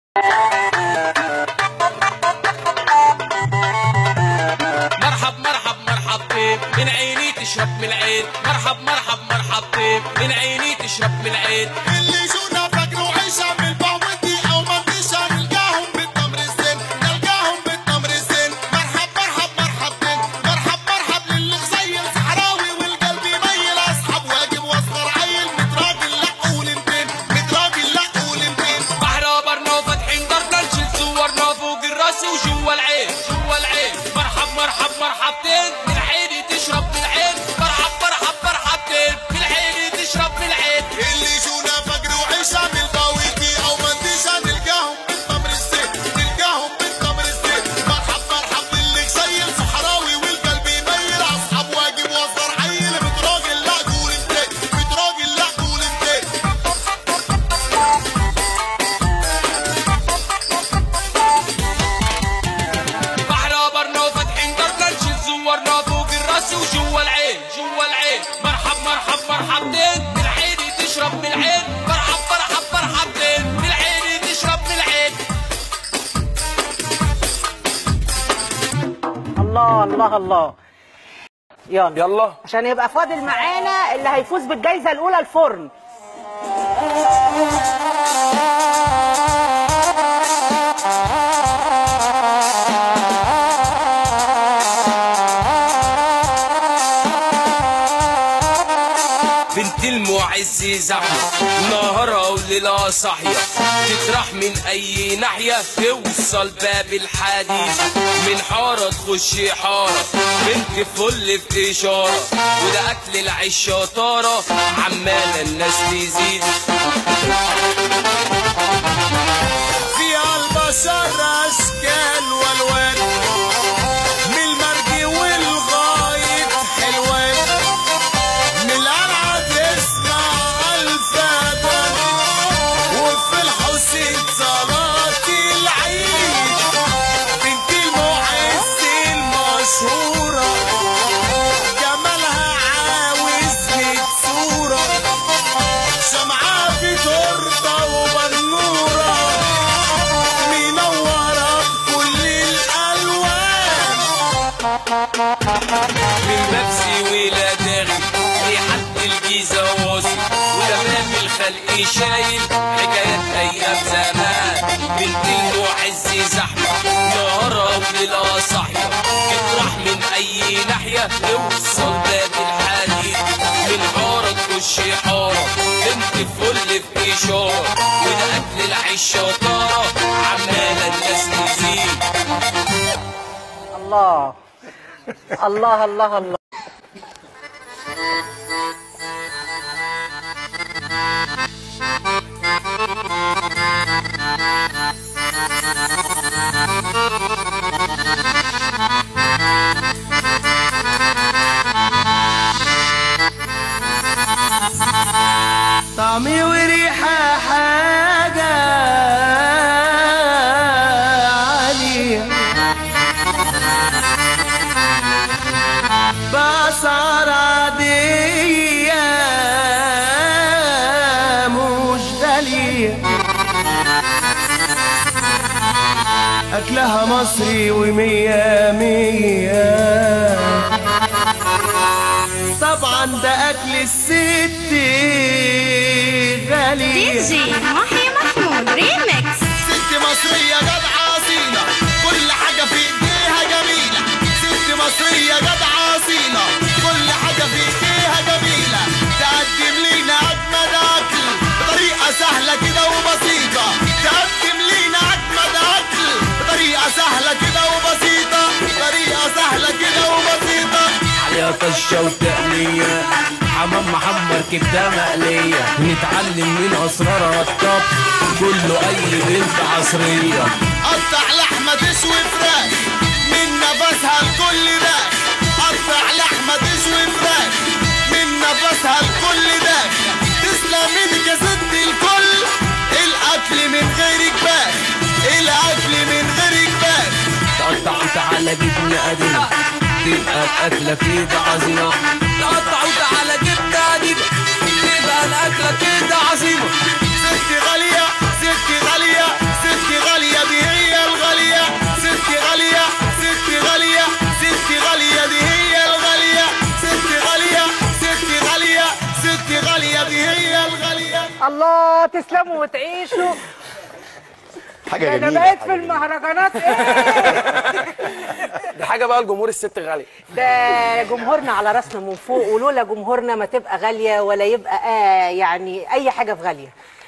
مرحب مرحب مرحب طيب من عيني تشرب من العين، مرحب مرحب مرحب طيب من عيني تشرب من العين. اللي جونا فكروا عيشة من البعوضي او منطشة نلقاهم بالتمر الزين، نلقاهم بالتمر الزين. مرحب مرحب مرحبتين، مرحب مرحب للي غزيل صحراوي والقلب يميل، اصحاب واجب واصغر عيل متراجل لا قولنتين، متراجل لا قولنتين. بحرا برنا وفاتحين دارنا نشيل صورنا فوق الراس وجوا العين، جوا العين. مرحب مرحب مرحبتين من عيني تشرب من العين، مرحب مرحب مرحبتين من عيني تشرب من العين. اللي جونا فكروا عيشة من الباويتي او منطشة نلقاهم بالتمر الزين، نلقاهم بالتمر الزين. مرحب مرحب للي غزيل صحراوي والقلب يميل، اصحاب واجب واصغر عيل متراجل لا قولنتين، متراجل لا قولنتين. بحرا برنا وفاتحين دارنا نشيل صورنا فوق الراس وجوا العين، جوا العين. مرحب مرحب مرحبتين من عيني تشرب من العين، مرحب مرحب مرحبتين من عيني تشرب من العين. الله الله الله. يلا يلا عشان يبقى فاضل معانا اللي هيفوز بالجايزه الاولى الفرن. بنت المعز زحمة نهارها وليلها صاحية، تطرح من أي ناحية توصل باب الحديد، من حارة تخش حارة، بنت فل في إشارة، وده أكل العيش شطارة عمالة الناس تزيد. فيها البشر أشكال والوان، من المرج والغاية حلوان، من القلعة تسمع الفاتن، وفي الحسين صلاة العيد. بنت المعز المشهورة جمالها عاوز 100 صورة، شمعة في تورتة وبنورة، منورة بكل الألوان. من بابسي ولا داغي لحد الجيزة واصل، وتمام الخلق شايل حكايات أيام زمان. بنت المعز زحمة نهارها وليلها صاحية، تطرح من أي ناحية توصل باب الحديد، من حارة تخش حارة، بنت فل في إشارة، وده أكل العيش شطارة عمالة الناس تزيد. الله الله الله الله. طعمي وريحة حاجة عالية، بأسعار عادية مش غالية، أكلها مصري ومية مية، طبعا ده أكل الست غالي. دي جي محي محمود ريمكس. ست مصرية جدعة أصيلة، كل حاجة في إيديها جميلة. ست مصرية جدعة أصيلة، كل حاجة في إيديها جميلة. تقدم لينا أجمد أكل بطريقة سهلة كده وبسيطة، تقدم لينا أجمد أكل بطريقة سهلة كده وبسيطة، طريقة سهلة كده وبسيطة. عليها طشة وتقلية، حمام محمر كبدة مقلية، نتعلم من أسرارها الطبخ كله أي بنت عصرية. قطع لحمة تشوي فراخ من نفسها الكل داخ، قطع لحمة تشوي فراخ من نفسها الكل داخ. تسلم ايدك يا ست الكل، الأكل من غير جباخ، الأكل من غير جباخ. تقطع وتعالى جبنة قديمة، تبقى الأكلة كده عظيمة. تقطع وتعالى جبنة قديمة، تبقى الأكلة كده عظيمة. ست غالية ست غالية ست غالية. الله تسلموا وتعيشوا. حاجه انا جميله. بقيت في المهرجانات ايه. دي حاجه بقى الجمهور الست غاليه. ده جمهورنا على راسنا من فوق، ولولا جمهورنا ما تبقى غاليه ولا يبقى يعني اي حاجه في غاليه.